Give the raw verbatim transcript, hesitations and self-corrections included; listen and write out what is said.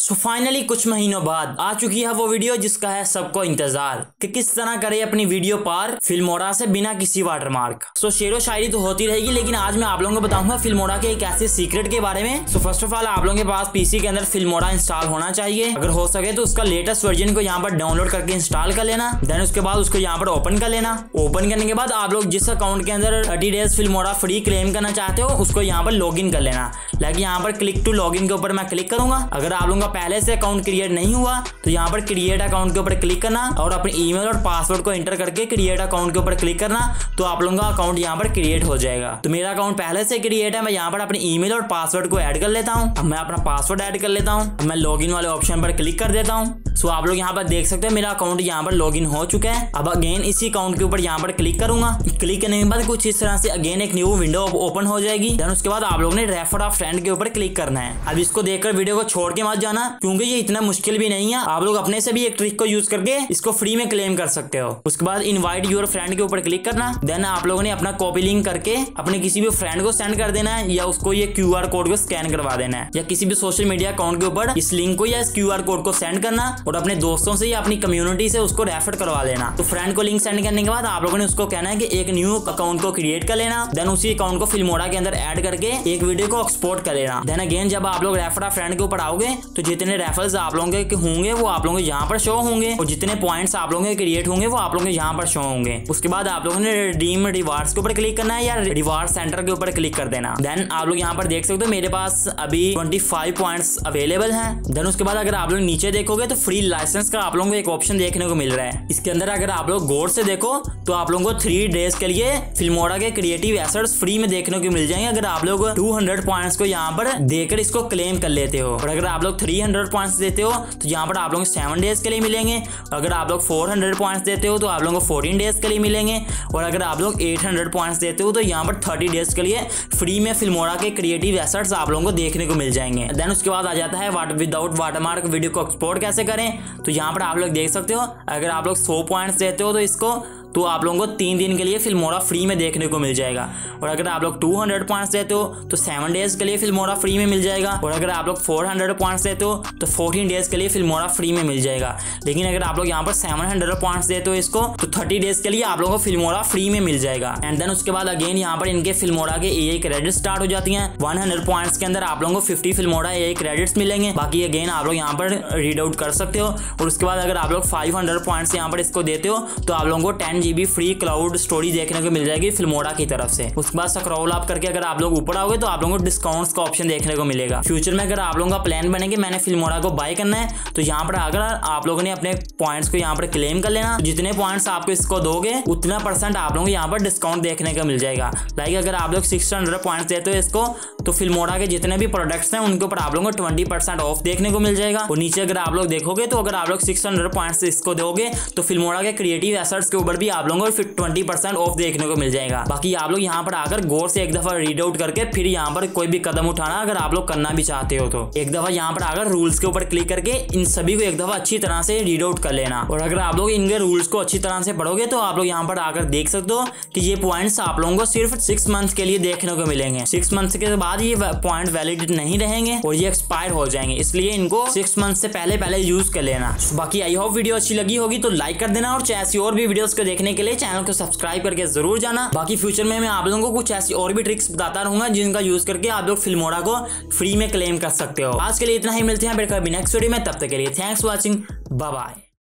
So finally कुछ महीनों बाद आ चुकी है वो वीडियो जिसका है सबको इंतजार कि किस तरह करे अपनी वीडियो पार फिल्मोरा से बिना किसी वाटरमार्क। सो शेरो शायरी तो होती रहेगी, लेकिन आज मैं आप लोगों को बताऊंगा फिल्मोरा के एक ऐसे सीक्रेट के बारे में। सो फर्स्ट ऑफ ऑल आप लोगों के पास पीसी के अंदर फिल्मोरा इंस्टॉल होना चाहिए। अगर हो सके तो उसका लेटेस्ट वर्जन को यहाँ पर डाउनलोड करके इंस्टॉल कर लेना। देन उसके बाद उसको यहाँ पर ओपन कर लेना। ओपन करने के बाद आप लोग जिस अकाउंट के अंदर thirty days Filmora free claim करना चाहते हो उसको यहाँ पर लॉग इन कर लेना। लाइक यहाँ पर क्लिक टू लॉग इन के ऊपर मैं क्लिक करूंगा। अगर आप लोगों का पहले से अकाउंट क्रिएट नहीं हुआ तो यहाँ पर क्रिएट अकाउंट के ऊपर क्लिक करना और अपने ईमेल और पासवर्ड को एंटर करके क्रिएट अकाउंट के ऊपर क्लिक करना, तो आप लोगों का अकाउंट यहाँ पर क्रिएट हो जाएगा। तो मेरा अकाउंट पहले से क्रिएट है, मैं यहाँ पर अपने ईमेल और पासवर्ड को ऐड कर लेता हूँ। अब मैं अपना पासवर्ड ऐड कर लेता हूँ। अब मैं लॉगिन वाले ऑप्शन पर क्लिक कर देता हूँ। सो आप लोग यहाँ पर देख सकते हैं मेरा अकाउंट यहाँ पर लॉगिन हो चुका है। अब अगेन इसी अकाउंट के ऊपर यहाँ पर क्लिक करूंगा। क्लिक करने के बाद कुछ इस तरह से अगेन एक न्यू विंडो ओपन हो जाएगी। देन उसके बाद आप लोगों ने रेफर ऑफ फ्रेंड के ऊपर क्लिक करना है। अब इसको देखकर वीडियो को छोड़ के मत जाना, क्योंकि ये इतना मुश्किल भी नहीं है। आप लोग अपने से भी एक ट्रिक को यूज करके इसको फ्री में क्लेम कर सकते हो। उसके बाद इनवाइट योर फ्रेंड के ऊपर क्लिक करना। देन आप लोगों ने अपना कॉपी लिंक करके अपने किसी भी फ्रेंड को सेंड कर देना है, या उसको ये क्यू आर कोड को स्कैन करवा देना है, या किसी भी सोशल मीडिया अकाउंट के ऊपर इस लिंक को या इस क्यू आर कोड को सेंड करना और अपने दोस्तों से या अपनी कम्युनिटी से उसको रेफर करवा लेना। तो फ्रेंड को लिंक सेंड करने के बाद आप लोगों ने उसको कहना है कि एक न्यू अकाउंट को क्रिएट कर लेना। देन उसी अकाउंट को फिल्मोरा के अंदर ऐड करके एक वीडियो को एक्सपोर्ट कर लेना। देन अगेन जब आप लोग रेफर ऑफ फ्रेंड के ऊपर आओगे तो जितने रेफरल्स आप लोगों के होंगे वो आप लोगों को यहाँ पर शो होंगे, और जितने पॉइंट्स आप लोगों के क्रिएट होंगे वो आप लोगों के यहाँ पर शो होंगे। उसके बाद आप लोगों ने रिडीम रिवार्ड्स के ऊपर क्लिक करना है या रिवार्ड सेंटर के ऊपर क्लिक कर देना। देन आप लोग यहाँ पर देख सकते हो मेरे पास अभी पच्चीस पॉइंट्स अवेलेबल हैं। देन उसके बाद अगर आप लोग नीचे देखोगे तो फ्री लाइसेंस का आप लोगों को एक ऑप्शन देखने को मिल रहा है। इसके अंदर अगर आप लोग गौर से देखो तो आप लोगों को थ्री डेज के लिए फिल्मोरा के क्रिएटिव एसेट्स फ्री में देखने को मिल जाएंगे, अगर आप लोग दो सौ पॉइंट्स को यहाँ पर देकर इसको क्लेम कर लेते हो। और अगर आप लोग तीन सौ पॉइंट्स देते हो तो यहाँ पर आप लोगों को सेवन डेज के लिए मिलेंगे। अगर आप लोग चार सौ पॉइंट्स देते हो तो आप लोगों को चौदह डेज के लिए मिलेंगे। और अगर आप लोग आठ सौ पॉइंट्स देते हो तो यहाँ पर तीस डेज के लिए फ्री में फिल्मोरा के क्रिएटिव एसेट्स आप लोगों को देखने को मिल जाएंगे। देन उसके बाद आ जाता है वाट विदाउट वाटरमार्क वीडियो को एक्सपोर्ट कैसे करें। तो यहाँ पर आप लोग देख सकते हो अगर आप लोग सौ पॉइंट्स देते हो तो इसको तो आप लोगों को तीन दिन के लिए फिल्मोरा फ्री में देखने को मिल जाएगा। और अगर आप लोग दो सौ पॉइंट्स देते हो तो सेवन डेज के लिए फिल्मोरा फ्री में मिल जाएगा। और अगर आप लोग चार सौ पॉइंट्स देते हो तो चौदह डेज के लिए फिल्मोरा फ्री में मिल जाएगा। लेकिन अगर आप लोग यहाँ पर सात सौ पॉइंट्स देते हो इसको तो तीस डेज के लिए आप लोगों को फिल्मोरा फ्री में मिल जाएगा। एंड देन उसके बाद अगेन यहाँ पर इनके फिल्मोरा के एआई क्रेडिट स्टार्ट हो जाती हैं। सौ पॉइंट्स के अंदर आप लोगों को पचास फिल्मोरा एआई क्रेडिट्स मिलेंगे। बाकी अगेन आप लोग यहाँ पर रीड आउट कर सकते हो। और उसके बाद अगर आप लोग पाँच सौ पॉइंट्स यहाँ पर इसको देते हो तो आप लोगों को ten GB free cloud story देखने को मिल जाएगी फिल्मोरा की तरफ से। उसके बाद स्क्रॉल अप करके अगर आप लोग ऊपर आओगे तो आप लोगों को डिस्काउंट्स का ऑप्शन देखने को मिलेगा। फ्यूचर में अगर आप लोगों का प्लान बने कि मैंने फिल्मोरा को बाय करना है तो यहाँ पर अगर आप लोगों ने अपने पॉइंट्स को यहाँ पर क्लेम कर लेना, जितने पॉइंट्स आपको इसको दोगे उतना परसेंट आप लोगों को यहाँ पर डिस्काउंट देखने को मिल जाएगा। लाइक अगर आप लोग सिक्स हंड्रेड पॉइंट्स देते हो इसको तो फिल्मोरा के जितने भी प्रोडक्ट्स हैं उनके ऊपर आप लोगों को ट्वेंटी परसेंट ऑफ देखने को मिल जाएगा। और नीचे अगर आप लोग देखोगे तो अगर आप लोग सिक्स हंड्रेड पॉइंट्स इसको दोगे तो फिल्मोरा के क्रिएटिव एसेट्स के ऊपर भी आप लोगों को ट्वेंटी परसेंट ऑफ देखने को मिल जाएगा। बाकी आप लोग यहाँ पर आकर गौर से एक दफा रीड आउट करके फिर यहाँ पर कोई भी कदम उठाना अगर आप लोग करना भी चाहते हो तो एक दफा यहाँ पर आकर रूल्स के ऊपर क्लिक करके इन सभी को एक दफा अच्छी तरह से रीड आउट कर लेना। और अगर आप लोग इनके रूल्स को अच्छी तरह से पढ़ोगे तो आप लोग यहाँ पर आकर देख सकते हो कि ये पॉइंट्स आप लोगों को सिर्फ सिक्स मंथ के लिए देखने को मिलेंगे। सिक्स मंथ के बाद ये पॉइंट वैलिड नहीं रहेंगे और ये एक्सपायर हो जाएंगे, इसलिए इनको सिक्स मंथ से पहले पहले यूज कर लेना। बाकी आई होप वीडियो अच्छी लगी होगी तो लाइक कर देना, और ऐसी और भी वीडियोस को देखने के लिए चैनल को सब्सक्राइब करके जरूर जाना। बाकी फ्यूचर में मैं आप लोगों को कुछ ऐसी और भी ट्रिक्स बताता रहूंगा जिनका यूज करके आप लोग फिल्मोरा को फ्री में क्लेम कर सकते हो। आज के लिए इतना ही, मिलते हैं फिर कभी नेक्स्ट वीडियो में, तब तक के लिए thanks for watching, bye bye.